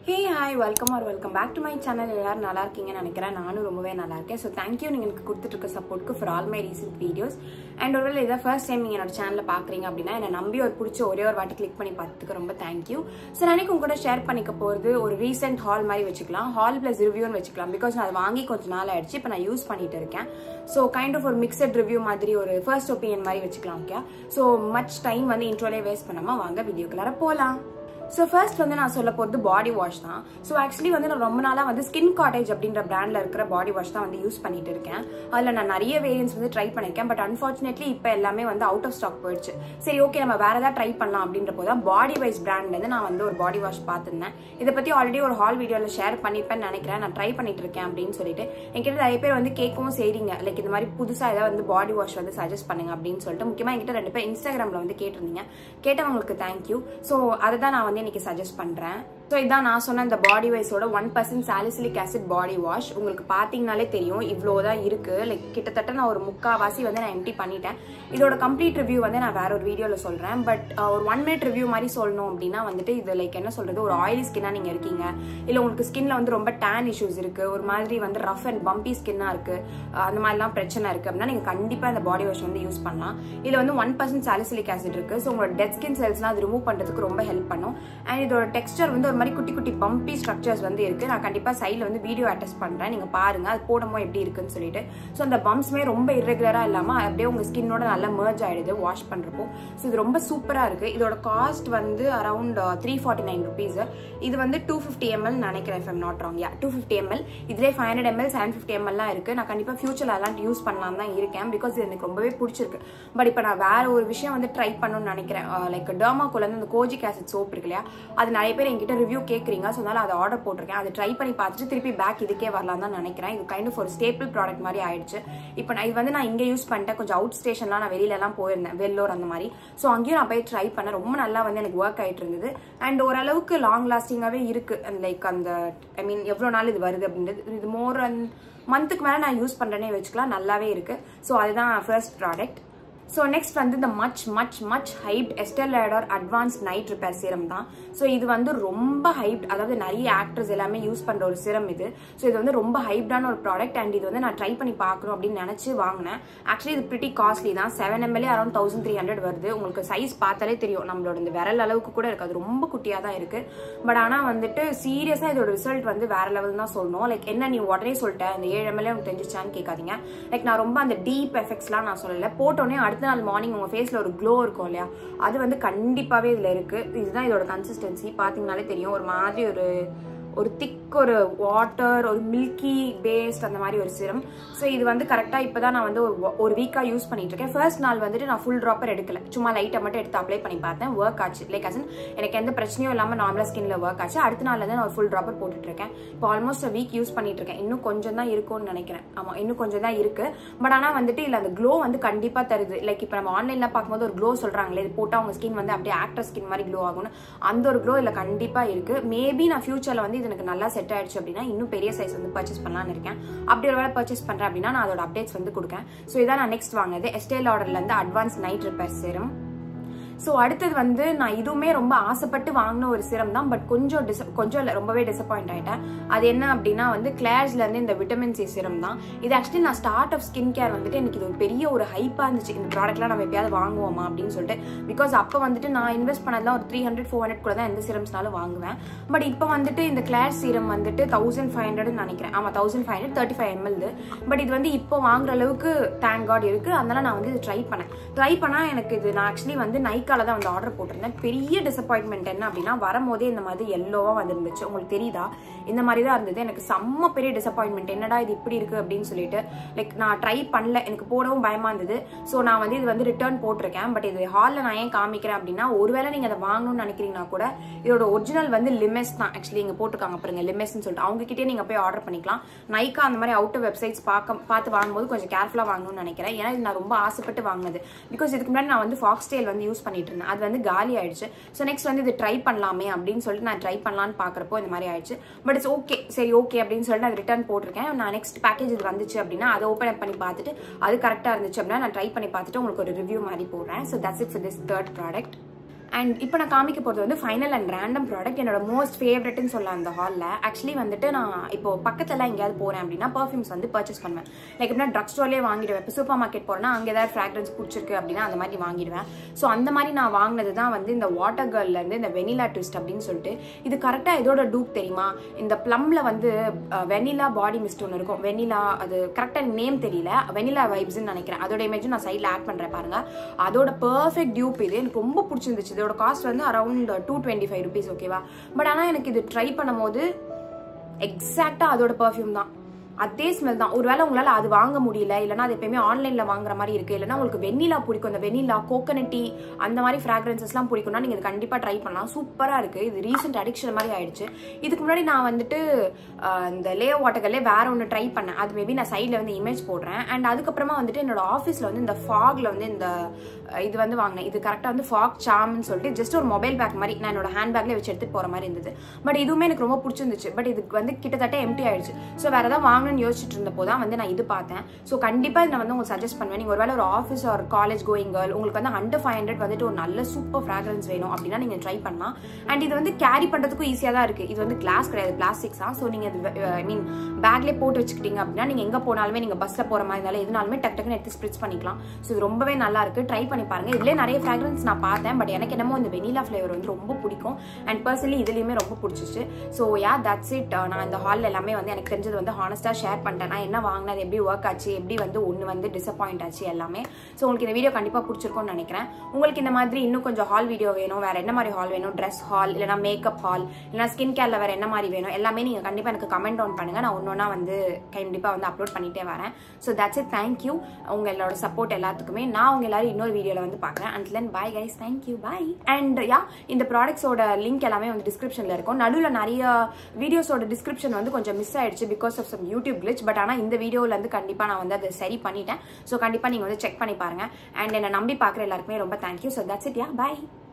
Hey, hi, welcome back to my channel. எல்லாரும் நல்லா இருக்கீங்கன்னு நினைக்கிறேன். நானும் ரொம்பவே நல்லா இருக்கேன். So thank you நீங்க எனக்கு கொடுத்துட்டு இருக்க சப்போர்ட்க்கு for all my recent videos. And ஒருவேளை இத first time நீங்க என்னோட சேனலை பாக்குறீங்க அப்படினா என்ன நம்பி ஒரு பிடிச்ச ஒரே ஒரு வாட்டி கிளிக் பண்ணி பார்த்ததுக்கு ரொம்ப thank you. So நாளைக்கு உங்க கூட ஷேர் பண்ணிக்க போறது ஒரு recent haul மாதிரி வெச்சுக்கலாம். haul plus review னு வெச்சுக்கலாம் because நான் அதை வாங்கி கொஞ்ச நாள் ஆயிடுச்சு. இப்போ நான் யூஸ் பண்ணிட்டு இருக்கேன். So kind of ஒரு mixed review மாதிரி ஒரு first opinion மாதிரி வெச்சுக்கலாம். ஓகே. So much time வந்து இன்ட்ரோலே வேஸ்ட் பண்ணாம வாங்க வீடியோக்குள்ள போலாம். So first வந்து நான் சொல்ல போறது பாடி வாஷ் தான். So actually வந்து நான் ரொம்ப நாளா வந்து ஸ்கின் காட்டேஜ் அப்படின்ற பிராண்ட்ல இருக்கிற பாடி வாஷ் தான் வந்து யூஸ் பண்ணிட்டு இருக்கேன். அதுல நான் நிறைய வேரியன்ட்ஸ் வந்து ட்ரை பண்ணிருக்கேன். பட் அன்பார்ச்சுனேட்லி இப்போ எல்லாமே வந்து அவுட் ஆஃப் ஸ்டாக் போயிடுச்சு. சரி ஓகே நம்ம வேற ஏதாவது ட்ரை பண்ணலாம் அப்படின்ற போது தான் பாடி வைஸ் பிராண்ட்ல இருந்து நான் வந்து ஒரு பாடி வாஷ் பார்த்திருந்தேன். இதை பத்தி ஆல்ரெடி ஒரு ஹால் வீடியோல ஷேர் பண்ணிப்பேன்னு நினைக்கிறேன். நான் ட்ரை பண்ணிட்டு இருக்கேன் அப்படின்னு சொல்லிட்டு என்கிட்ட நிறைய பேர் வந்து கேட்கவும் செய்றீங்க. லைக் இந்த மாதிரி புதுசா ஏதாவது வந்து பாடி வாஷ் வந்து சஜஸ்ட் பண்ணுங்க அப்படின்னு சொல்லிட்டு முக்கியமா என்கிட்ட 2 பேர் இன்ஸ்டாகிராம்ல வந்து கேட்டிருந்தீங்க. கேட்டவங்களுக்கு தேங்க்யூ. ஸோ அதை தான் நான் வந்து இன்னைக்கு சஜஸ்ட் பண்றேன். சோ இதான் நான் சொன்ன இந்த பாடி வைஸோட 1% சாலிசிலிக் ஆசிட் பாடி வாஷ். உங்களுக்கு பாத்தீங்கனாலே தெரியும் இவ்வளவுதான் இருக்கு. லைக் கிட்டத்தட்ட நான் ஒரு முக்காவாசி வந்து நான் எம்டி பண்ணிட்டேன். இதோட கம்ப்ளீட் ரிவ்யூ வந்து நான் வேற ஒரு வீடியோல சொல்றேன். பட் ஒரு 1 minute ரிவ்யூ மாதிரி சொல்லணும் அப்படின்னா வந்துட்டு இது லைக் என்ன சொல்றது, ஒரு ஆயிலி ஸ்கின்னா நீங்க இருக்கீங்க, இல்ல உங்களுக்கு ஸ்கின்ல வந்து ரொம்ப டேன் இஷ்யூஸ் இருக்கு, ஒரு மாதிரி வந்து ரஃப் அண்ட் பம்பி ஸ்கின்னா இருக்கு, அந்த மாதிரிலாம் பிரச்சனை இருக்கு அப்படின்னா நீங்க கண்டிப்பா இந்த பாடி வாஷ் வந்து யூஸ் பண்ணலாம். இதுல வந்து 1% சாலிசிலிக் ஆசிட் இருக்கு. ஸோ உங்களோட டெட் ஸ்கின் செல்ஸ்லாம் அது ரிமூவ் பண்றதுக்கு ரொம்ப ஹெல்ப் பண்ணும். அண்ட் இதோட டெக்ஸ்டர் வந்து ஒரு மாதிரி குட்டி குட்டி பம்பி ஸ்ட்ரக்சர்ஸ் வந்து இருக்கு. நான் கண்டிப்பா சைட்ல வந்து வீடியோ அட்டாச் பண்றேன், நீங்க பாருங்க அது போடும்போது எப்படி இருக்குன்னு சொல்லிட்டு. ஸோ அந்த பம்ப்ஸ்மே ரொம்ப இர்ரெகுலரா இல்லாம அப்படியே உங்க ஸ்கின்னோட நல்லா மர்ஜ் ஆயிடுது வாஷ் பண்றப்போ. ஸோ இது ரொம்ப சூப்பரா இருக்கு. இதோட காஸ்ட் வந்து அரௌண்ட் 349 rupees. இது வந்து 250 ml நினைக்கிறேன், if I'm not wrong. Yeah, 250 ml. இதுலேயே 500 ml 750 ml எல்லாம் இருக்கு. நான் கண்டிப்பா ஃபியூச்சர்ல அதெல்லாம் யூஸ் பண்ணலாம் தான் இருக்கேன் பிகாஸ் இது எனக்கு ரொம்பவே பிடிச்சிருக்கு. பட் இப்போ நான் வேற ஒரு விஷயம் வந்து ட்ரை பண்ணணும்னு நினைக்கிறேன். லைக் டர்மாகோல இருந்து அந்த கோஜிக் ஆசிட் சோப் இருக்கு இல்லையா, அது நிறைய பேர் என்கிட்ட ரிவ்யூ கேட்குறீங்க. ஸோ அதனால அதை ஆர்டர் போட்டிருக்கேன். அதை ட்ரை பண்ணி பார்த்துட்டு திருப்பி பேக் இதுக்கே வரலாம் தான் நினைக்கிறேன். இது கைண்ட் ஆஃப் ஒரு ஸ்டேபிள் ப்ராடக்ட் மாதிரி ஆயிடுச்சு. இப்போ நான் இது வந்து நான் இங்கே யூஸ் பண்ணிட்டேன். கொஞ்சம் அவுட் ஸ்டேஷன்லாம் நான் வெளியில எல்லாம் போயிருந்தேன், வெள்ளோர் அந்த மாதிரி. ஸோ அங்கேயும் நான் போய் ட்ரை பண்ணேன். ரொம்ப நல்லா வந்து எனக்கு ஒர்க் ஆயிட்டு இருந்தது. அண்ட் ஓரளவுக்கு லாங் லாஸ்டிங்காகவே இருக்கு. லைக் அந்த ஐ மீன் எவ்வளோ நாள் இது வருது அப்படின்றது, இது மோர் மந்த்துக்கு மேலே நான் யூஸ் பண்ணுறேனே வச்சுக்கலாம், நல்லாவே இருக்கு. ஸோ அதுதான் ஃபர்ஸ்ட் ப்ராடக்ட். ஸோ நெக்ஸ்ட் வந்து இந்த much hyped Estée Lauder advanced night repair serum தான். ஸோ இது வந்து ரொம்ப ஹைப்ட், அதாவது நிறைய ஆக்டர்ஸ் எல்லாமே யூஸ் பண்ற ஒரு சீரம் இது. ஸோ இது வந்து ரொம்ப ஹைப்டான ஒரு ப்ராடக்ட். அண்ட் இது வந்து நான் ட்ரை பண்ணி பார்க்கணும் அப்படின்னு நினைச்சு வாங்கினேன். ஆக்சுவலி இது பிரிட்டி காஸ்ட்லி தான். 7 ml அரௌண்ட் 1300 வருது. உங்களுக்கு சைஸ் பார்த்தாலே தெரியும், நம்மளோட இந்த விரல் அளவுக்கு கூட இருக்காது, ரொம்ப குட்டியா தான் இருக்கு. பட் ஆனா வந்துட்டு சீரியஸா இதோட ரிசல்ட் வந்து வேற லெவல் தான் சொல்லணும். லைக் என்ன நீ உடனே சொல்லிட்டேன் இந்த 7 ml உங்களுக்கு தெரிஞ்சிச்சான்னு கேட்காதீங்க. லைக் நான் ரொம்ப அந்த டீப் எஃபெக்ட்ஸ்லாம் நான் சொல்லல. போட்டோன்னே அடுத்த நாள் மார்னிங் உங்க ஃபேஸ்ல ஒரு க்ளோ இருக்கும் இல்லையா, அது வந்து கண்டிப்பாவே இதுல இருக்கு. இதுதான் இதோட கன்சிஸ்டன்சி. பாத்தீங்கன்னாலே தெரியும், ஒரு மாதிரி ஒரு திக் ஒரு வாட்டர், ஒரு மில்கி பேஸ்ட் அந்த மாதிரி ஒரு சீரம். ஸோ இது வந்து கரெக்டா இப்பதான் நான் வந்து ஒரு வீக்கா யூஸ் பண்ணிட்டு இருக்கேன். ஃபர்ஸ்ட் நாள் வந்துட்டு நான் ஃபுல் ட்ராப்பர் எடுக்கல, சும்மா லைட்டை மட்டும் எடுத்து அப்ளை பண்ணி பார்த்தேன். ஒர்க் ஆச்சு. லைக் எனக்கு எந்த பிரச்சனையும் இல்லாம நார்மலா ஸ்கின்ல ஒர்க் ஆச்சு. அடுத்த நாள்ல இருந்து நான் ஒரு ஃபுல் ட்ராப்பர் போட்டுட்டு இருக்கேன். இப்போ ஆல்மோஸ்ட் வீக் யூஸ் பண்ணிட்டு இருக்கேன். இன்னும் கொஞ்சம் தான் இருக்கும்னு நினைக்கிறேன். ஆமா, இன்னும் கொஞ்சம் தான் இருக்கு. பட் ஆனா வந்துட்டு இல்ல அந்த க்ளோ வந்து கண்டிப்பா தருது. லைக் இப்போ நம்ம ஆன்லைன்ல பார்க்கும்போது ஒரு க்ளோ சொல்றாங்களே, இது போட்டா அவங்க ஸ்கின் வந்து அப்படியே ஆக்டர் ஸ்கின் மாதிரி க்ளோ ஆகும்னு, அந்த ஒரு க்ளோ இல்ல கண்டிப்பா இருக்கு. மேபி நான் ஃபியூச்சர்ல வந்து இது எனக்கு நல்லா செட் ஆயிடுச்சு அப்படின்னா இன்னும் பெரிய சைஸ் வந்து பர்ச்சேஸ் பண்ணலாம்னு இருக்கேன். அப்படி ஒரு வேலை பர்ச்சேஸ் பண்றேன் அப்படின்னா நான் அதோட அப்டேட்ஸ் வந்து கொடுக்கேன். ஸோ இதான் நான் நெக்ஸ்ட் வாங்கினது Estée Lauderல இருந்து advance night repair serum. So அடுத்தது வந்து நான் இதுவுமே ரொம்ப ஆசைப்பட்டு வாங்கின ஒரு சீரம் தான். பட் கொஞ்சம் இல்லை, ரொம்பவே டிசப்பாயிண்ட் ஆயிட்டேன். அது என்ன அப்படின்னா வந்து கிளார்ஸ்ல இருந்து இந்த விட்டமின் சி சீரம் தான். இது ஆக்சுவலி நான் ஸ்டார்ட் ஆஃப் ஸ்கின் கேர் வந்துட்டு எனக்கு இது ஒரு பெரிய ஒரு ஹைப்பா இருந்துச்சு, இந்த ப்ராடக்ட்லாம் நம்ம எப்பயாவது வாங்குவோமா அப்படின்னு சொல்லிட்டு. பிகாஸ் அப்போ வந்துட்டு நான் இன்வெஸ்ட் பண்ணதெல்லாம் ஒரு 300-400 கூட தான் எந்த சீரம்ஸ்னாலும் வாங்குவேன். பட் இப்போ வந்துட்டு இந்த கிளார் சீரம் வந்துட்டு 1500 நினைக்கிறேன். ஆமா 1500 35 ml. பட் இது வந்து இப்போ வாங்குற அளவுக்கு தேங்க் காட் இருக்கு. அதனால நான் வந்து இது ட்ரை பண்ணா எனக்கு இது நான் ஆக்சுவலி வந்து நைக்கால தான் வந்து ஆர்டர் போட்டிருந்தேன். பெரிய டிசப்பாயின்மெண்ட் என்ன அப்படின்னா வரும்போதே இந்த மாதிரி எல்லோவா வந்துருந்துச்சு. உங்களுக்கு தெரியுதா, இந்த மாதிரி தான் இருந்தது. எனக்கு செம்ம பெரிய டிசப்பாயின்மெண்ட், என்னடா இது இப்படி இருக்கு அப்படின்னு சொல்லிட்டு. லைக் நான் ட்ரை பண்ணல, எனக்கு போடவும் பயமா இருந்தது. ஸோ நான் வந்து இது வந்து ரிட்டர்ன் போட்டிருக்கேன். பட் இது ஹாலில் நான் ஏன் காமிக்கிறேன் அப்படின்னா, ஒருவேளை நீங்க அதை வாங்கணும்னு நினைக்கிறீங்கன்னா கூட இதோட ஒரிஜினல் வந்து லிமெஸ் தான். ஆக்சுவலி இங்க போட்டிருக்காங்க பாருங்க, லிமெஸ்ன்னு சொல்லிட்டு. அவங்க கிட்டே நீங்க போய் ஆர்டர் பண்ணிக்கலாம். நைக்கா அந்த மாதிரி அவுட்டர் வெப்சைட்ஸ் பார்த்து வாங்கும்போது கொஞ்சம் கேர்ஃபுல்லா வாங்கணும்னு நினைக்கிறேன். ஏன்னா இது நான் ரொம்ப ஆசைப்பட்டு வாங்கினது. பிகாஸ் இதுக்கு முன்னாடி நான் வந்து ஃபாக்ஸ்டெயில் வந்து யூஸ் பண்ணிட்டு இருந்தேன், அது வந்து காலி ஆயிடுச்சு. ஸோ நெக்ஸ்ட் வந்து இது ட்ரை பண்ணலாமே அப்படின்னு சொல்லிட்டு நான் ட்ரை பண்ணலான்னு பாக்குறப்போ இந்த மாதிரி ஆயிடுச்சு. பட் இட்ஸ் ஓகே, சரி ஓகே அப்படின்னு சொல்லிட்டு நான் ரிட்டர்ன் போட்டிருக்கேன். நான் நெக்ஸ்ட் பேக்கேஜ் இது வந்துச்சு அப்படின்னா அதை ஓப்பன் பண்ணி பார்த்துட்டு அது கரெக்டா இருந்துச்சு அப்படின்னா நான் ட்ரை பண்ணி பார்த்துட்டு உங்களுக்கு ஒரு ரிவ்யூ மாதிரி போடுறேன். So that's it for this third product. And இப்போ நான் காமிக்க போகிறது வந்து ஃபைனல் அண்ட் ரேண்டம் ப்ராடக்ட், என்னோட மோஸ்ட் ஃபேவரட்னு சொல்லலாம் அந்த ஹாலில். ஆக்சுவலி வந்துட்டு நான் இப்போ பக்கத்தில் எங்கேயாவது போகிறேன் அப்படின்னா பர்ஃப்யூம்ஸ் வந்து பர்ச்சேஸ் பண்ணுவேன். லைக் எப்படின்னா ட்ரக் ஸ்டோர்லேயே வாங்கிடுவேன். இப்போ சூப்பர் மார்க்கெட் போகிறேன்னா அங்கே ஏதாவது ஃப்ராக்ரன்ஸ் பிடிச்சிருக்கு அப்படின்னா அந்த மாதிரி வாங்கிடுவேன். ஸோ அந்த மாதிரி நான் வாங்கினது தான் வந்து இந்த வாட்டர் கேர்லேருந்து இந்த வெனிலா ட்விஸ்ட் அப்படின்னு சொல்லிட்டு. இது கரெக்டாக இதோட டூப் தெரியுமா, இந்த ப்ளம்ல வந்து வெனிலா பாடி மிஸ்ட் ஒன்று இருக்கும். வெனிலா அது கரெக்டாக நேம் தெரியல, வெனிலா வைப்ஸ்ன்னு நினைக்கிறேன். அதோட இமேஜும் நான் சைடில் ஆட் பண்ணுறேன் பாருங்க. அதோட பர்ஃபெக்ட் டியூப் இது. எனக்கு ரொம்ப பிடிச்சிருந்துச்சு. இதோட காஸ்ட் வந்து அரௌண்ட் 225 rupees, ஓகேவா. பட் ஆனால் எனக்கு இது ட்ரை பண்ணும் போது எக்ஸாக்டாக அதோட பர்ஃப்யூம் தான், அதே ஸ்மெல் தான். ஒருவேளை உங்களால் அது வாங்க முடியல, இல்லைனா அது எப்பயுமே ஆன்லைனில் வாங்குற மாதிரி இருக்குது, இல்லைனா உங்களுக்கு வெண்ணிலா பிடிக்கும், இந்த வெண்ணிலா கோகனட்டி அந்த மாதிரி ஃப்ராக்ரன்சஸ்லாம் பிடிக்கும்னா நீங்கள் இது கண்டிப்பாக ட்ரை பண்ணலாம். சூப்பராக இருக்குது. இது ரீசெண்ட் அடிக்ஷன் மாதிரி ஆயிடுச்சு. இதுக்கு முன்னாடி நான் வந்துட்டு இந்த லே வாட்டர்கல்லே வேற ஒன்று ட்ரை பண்ணேன். அது மேபி நான் சைடில் வந்து இமேஜ் போடுறேன். அண்ட் அதுக்கப்புறமா வந்துட்டு என்னோட ஆஃபீஸில் வந்து இந்த ஃபாகில் வந்து இந்த இது வந்து வாங்கினேன். இது கரெக்டாக வந்து ஃபாக் சாம்னு சொல்லிட்டு ஜஸ்ட் ஒரு மொபைல் பேக் மாதிரி நான் என்னோட ஹேண்ட் பேக்லேயே வச்சு எடுத்துகிட்டு போகிற மாதிரி இருந்தது. பட் இதுவுமே எனக்கு ரொம்ப பிடிச்சிருந்துச்சு. பட் இதுக்கு வந்து கிட்டத்தட்ட எம்டி ஆயிடுச்சு. ஸோ வேறு ஏதாவது வாங்கணும்னு யோசிச்சுட்டு இருந்தப்போ தான் வந்து நான் இது பார்த்தேன். ஸோ கண்டிப்பாக நான் வந்து உங்களுக்கு சஜஸ்ட் பண்ணுவேன். நீங்கள் ஒருவேளை ஒரு ஆஃபீஸ் ஒரு காலேஜ் கோயிங் கேர்ள், உங்களுக்கு வந்து அண்டர் 500 வந்துட்டு ஒரு நல்ல சூப்பர் ஃப்ராக்ரன்ஸ் வேணும் அப்படின்னா நீங்கள் ட்ரை பண்ணலாம். அண்ட் இது வந்து கேரி பண்ணுறதுக்கும் ஈஸியாக தான் இருக்குது. இது வந்து கிளாஸ் கிடையாது, பிளாஸ்டிக்ஸ் தான். ஸோ நீங்கள் ஐ மீன் பேக்லேயே போட்டு வச்சுக்கிட்டீங்க அப்படின்னா நீங்கள் எங்கே போனாலுமே, நீங்கள் பஸ்ஸில் போகிற மாதிரி இருந்தாலும் எதுனாலுமே டக்கு டக்குன்னு எடுத்து ஸ்ப்ரிட்ச் பண்ணிக்கலாம். ஸோ இது ரொம்பவே நல்லா இருக்குது. ட்ரை பண்ணி பாருங்கள். இதுலேயே நிறைய ஃப்ராக்ரன்ஸ் நான் பார்த்தேன். பட் எனக்கு என்னமோ இந்த வெனிலா ஃப்ளேவர் வந்து ரொம்ப பிடிக்கும். அண்ட் பர்சனலி இதுலேயுமே ரொம்ப பிடிச்சிச்சு. So yeah that's it. நான் இந்த ஹாலில் எல்லாமே வந்து எனக்கு தெரிஞ்சது வந்து ஹானஸ்ட்டாக ஷேர் பண்ணிட்டேன். நான் என்ன வாங்கினது, எப்படி ஒர்க் ஆச்சு, எப்படி வந்து ஒன்று வந்து டிசப்பாயிண்ட் ஆச்சு எல்லாமே. ஸோ உங்களுக்கு இந்த வீடியோ கண்டிப்பாக பிடிச்சிருக்கும்னு நினைக்கிறேன். உங்களுக்கு இந்த மாதிரி இன்னும் கொஞ்சம் ஹால் வீடியோ வேணும், வேறு என்ன மாதிரி ஹால் வேணும், ட்ரெஸ் ஹால் இல்லைனா மேக்கப் ஹால் இல்லைனா ஸ்கின் கேரில் வேறு என்ன மாதிரி வேணும், எல்லாமே நீங்கள் கண்டிப்பாக எனக்கு கமெண்ட் டவுன் பண்ணுங்கள். நான் ஒன்றா வந்து கண்டிப்பாக வந்து அப்லோட் பண்ணிகிட்டே வரேன். So that's it. தேங்க்யூ உங்களோட சப்போர்ட் எல்லாத்துக்குமே. நான் உங்க எல்லாரும் இன்னொரு வீடியோவில் வந்து பார்க்குறேன். Until then, bye guys, thank you, bye. And yeah, இந்த ப்ராடக்ட்ஸோட லிங்க் எல்லாமே வந்து டிஸ்கிரிப்ஷனில் இருக்கும். நடுவில் நிறைய வீடியோஸோட டிஸ்கிரிப்ஷன் வந்து கொஞ்சம் மிஸ் ஆயிடுச்சு because of some YouTube glitch. But ஆனால் இந்த வீடியோவில் வந்து கண்டிப்பாக நான் வந்து அதை சரி பண்ணிட்டேன். ஸோ கண்டிப்பாக நீங்கள் வந்து செக் பண்ணி பாருங்கள். அண்ட் என்னை நம்பி பார்க்குற எல்லாருக்குமே ரொம்ப thank you. So that's it. Yeah, bye.